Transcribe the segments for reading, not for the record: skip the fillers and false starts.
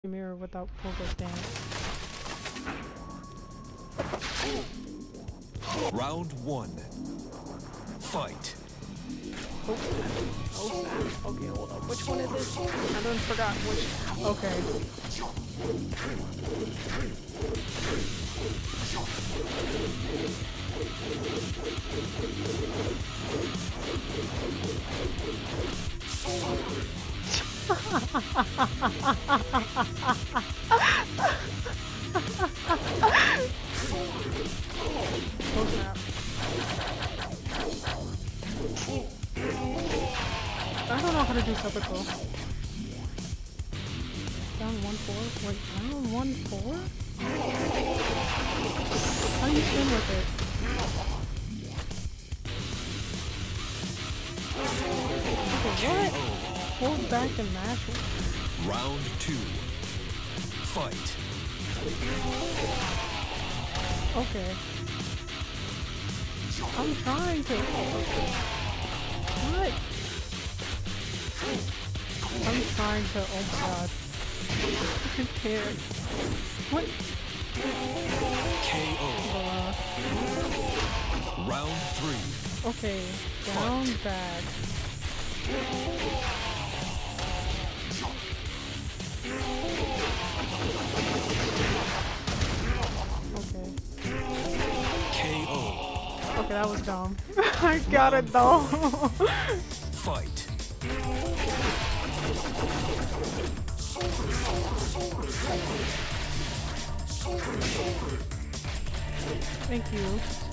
mirror without focus dance. Round one. Fight. Oh, snap. Okay, hold on. Which one is it? I done forgot which. Okay. Oh snap. I don't know how to do typical. Down 1-4? Wait, down 1-4? How do you swim with it? Okay, what? Hold back and mash it. Round two. Fight. Okay. I'm trying to. What? I'm trying to. Oh my god. I can't. What? KO. Round three. Okay. Down, Fight. back. Okay. KO. Okay, that was dumb. I got it though. Fight. Thank you.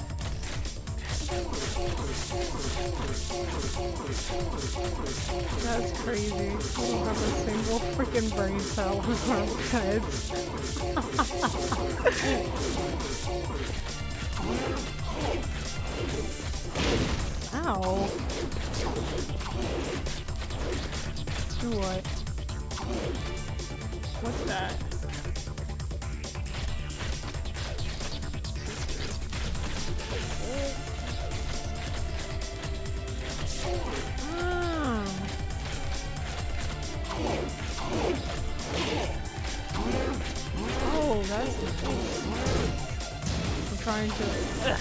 That's crazy. We don't have a single freaking brain cell in our heads. Ow. Do what? What's that? Oh, that's nice. I'm trying to.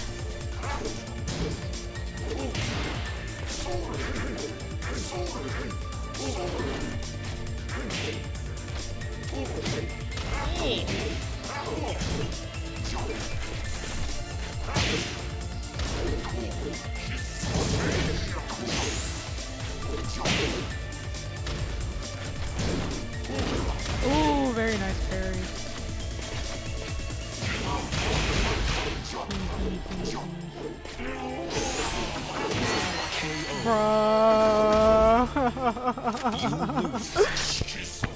Ooh, very nice parry. KO. Bruh.